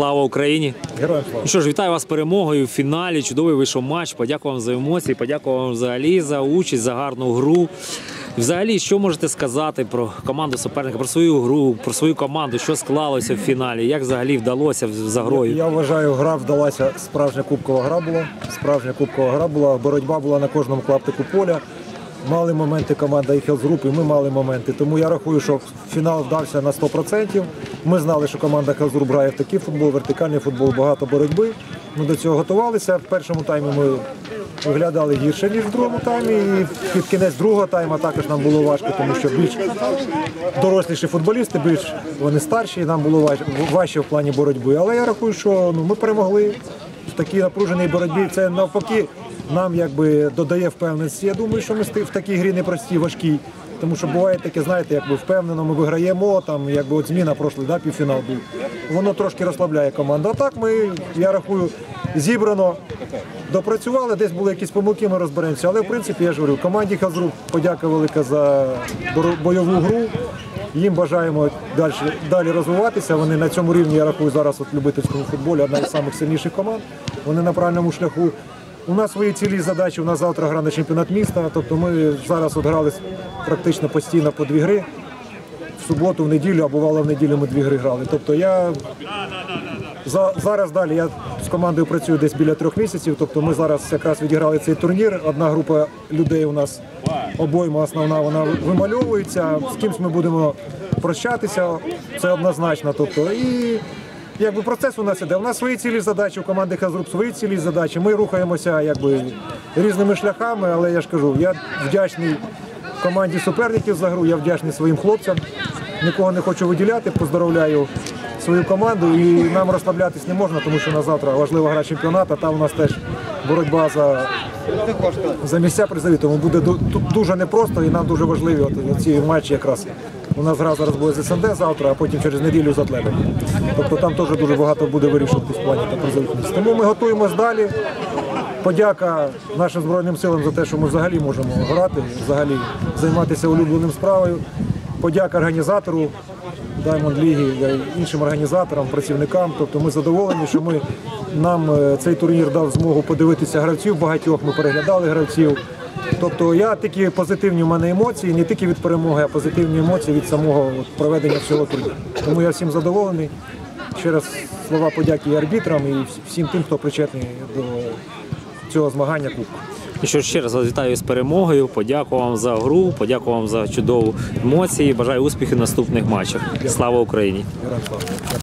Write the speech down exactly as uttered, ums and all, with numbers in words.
Слава Україні! Героям слава! Ну що ж, вітаю вас з перемогою в фіналі. Чудовий вийшов матч. Подякую вам за емоції, подякую вам взагалі за участь, за гарну гру. Взагалі, що можете сказати про команду суперника, про свою гру, про свою команду, що склалося в фіналі, як взагалі вдалося за грою? Я вважаю, гра вдалася, справжня кубкова гра була. Справжня кубкова гра була, боротьба була на кожному клаптику поля. Мали моменти команда і Хелзгруп, і ми мали моменти. Тому я рахую, що фінал вдався на сто відсотків. Ми знали, що команда Хелзгруп грає в такий футбол, вертикальний футбол, багато боротьби. Ми до цього готувалися. В першому таймі ми виглядали гірше, ніж в другому таймі. І під кінець другого тайму також нам було важко, тому що більш доросліші футболісти, більш вони старші, і нам було важче, важче в плані боротьби. Але я рахую, що ну, ми перемогли в такій напруженій боротьбі. Це навпаки нам якби додає впевненості. Я думаю, що ми в такій грі непростій, важкій. Тому що буває таке, знаєте, якби впевнено, ми виграємо, там, якби от зміна прошлий, да, півфінал був. Воно трошки розслабляє команду. А так ми, я рахую, зібрано допрацювали, десь були якісь помилки, ми розберемося. Але в принципі, я ж говорю, команді Хелзгруп подяка велика за бойову гру. Їм бажаємо далі, далі розвиватися. Вони на цьому рівні, я рахую, зараз от в любительському футболі одна із найсильніших команд. Вони на правильному шляху. У нас свої цілі задачі, у нас завтра гра на чемпіонат міста, тобто ми зараз от грали практично постійно по дві гри. В суботу, в неділю, а бувало в неділю ми дві гри грали. Тобто я за, зараз далі, я з командою працюю десь біля трьох місяців, тобто ми зараз якраз відіграли цей турнір. Одна група людей у нас, обойма основна, вона вимальовується, з кимсь ми будемо прощатися, це однозначно. Тобто, і якби процес у нас іде. У нас свої цілі задачі, у команди Хелзгруп свої цілі задачі. Ми рухаємося якби різними шляхами, але я ж кажу, я вдячний команді суперників за гру, я вдячний своїм хлопцям. Нікого не хочу виділяти, поздоровляю свою команду і нам розслаблятись не можна, тому що на завтра важлива гра чемпіонату, там у нас теж боротьба за, за місця призові, тому буде тут дуже непросто і нам дуже важливі от, ці матчі якраз. У нас гра зараз буде з ес ен де завтра, а потім через неділю з Атлетом. Тобто там теж дуже багато буде вирішуватись в плані та призових місць. Тому ми готуємось далі. Подяка нашим Збройним силам за те, що ми взагалі можемо грати, взагалі займатися улюбленим справою. Подяка організатору Diamond League, іншим організаторам, працівникам. Тобто ми задоволені, що ми, нам цей турнір дав змогу подивитися гравців багатьох, ми переглядали гравців. Тобто я тільки позитивні в мене емоції, не тільки від перемоги, а позитивні емоції від самого от, проведення всього турніру. Тому я всім задоволений. Ще раз слова подяки і арбітрам, і всім тим, хто причетний до цього змагання кубку. І що ще раз вас вітаю з перемогою, подякую вам за гру, подякую вам за чудову емоції, бажаю успіхів в наступних матчах. Слава Україні! Героям слава!